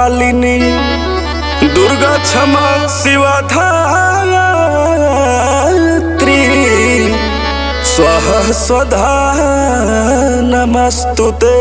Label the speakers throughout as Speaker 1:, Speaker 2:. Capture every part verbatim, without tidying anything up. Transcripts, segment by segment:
Speaker 1: मालिनी दुर्गा क्षमा शिवा धात्री स्वाहा स्वधा नमस्तुते।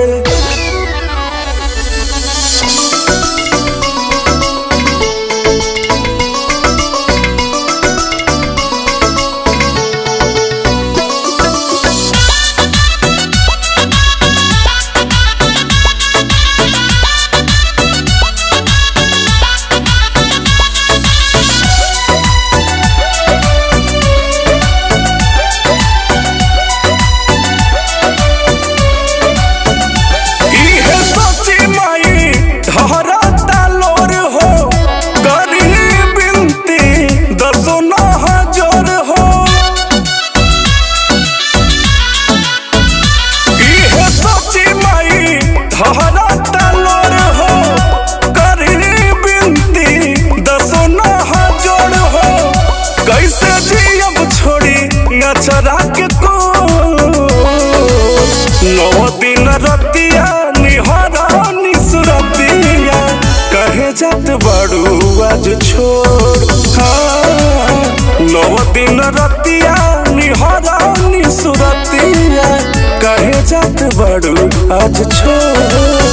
Speaker 1: चरा के को नौ दिन रतिया निहरा निसरतिया कहे जात बड़ू आज छोड़। हाँ नौ दिन रतिया निहरा निसरतिया कहे जात बड़ू आज छोड़।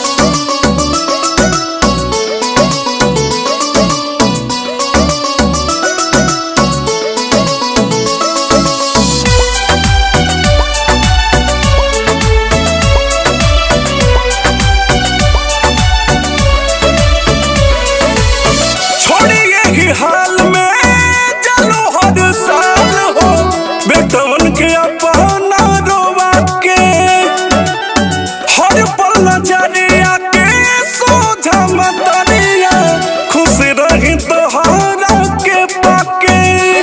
Speaker 1: हाल में चलो हर साल हो बेटवन के अपना रोवा के हर पल नजरिया के सोझा मतरिया खुश रही तोहरा के पाके।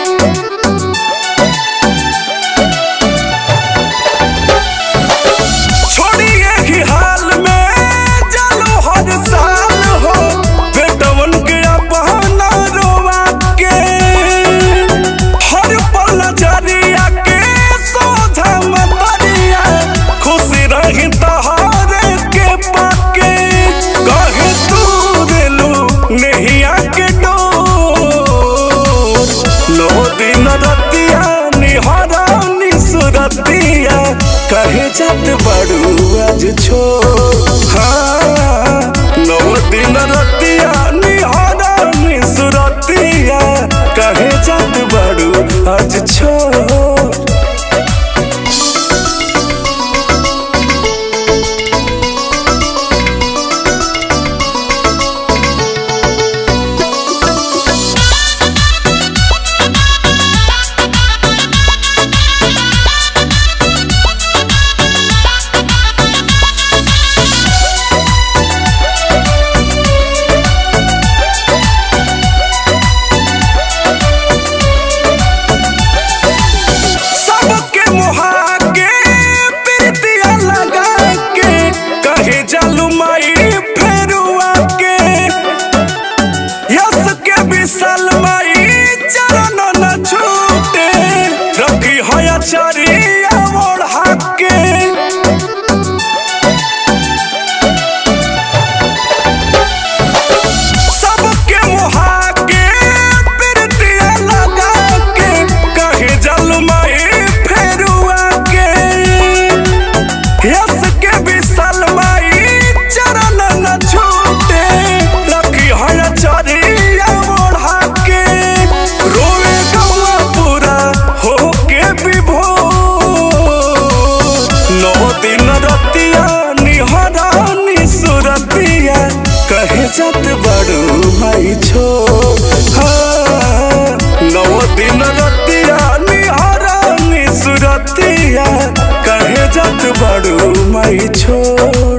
Speaker 1: छोड़िए ही हाल में चलो हर साल हो बेटवन के अपना नहीं आके डोर नौ दिन रतिया निहरा निसरतिया कहे जात बड़ू आज छोड़। हाँ नौ दिन रतिया निहरा निसरतिया कहे जात बड़ू आज छोड़। चरिया ओढ़ा के सबके मुहा के पिरतिया लगा के कहे जलमाई फेरुआ के यस के विशाल माई चरण न छूटे रखी है चरिया ओढ़ा के रोवे गवा पूरा हो के दिन रतिया निहरा निसरतिया कहे जात बड़ू भाई छोड़। हाँ नौ दिन रतिया निहरा निसरतिया कहे जात बड़ू माई छोड़।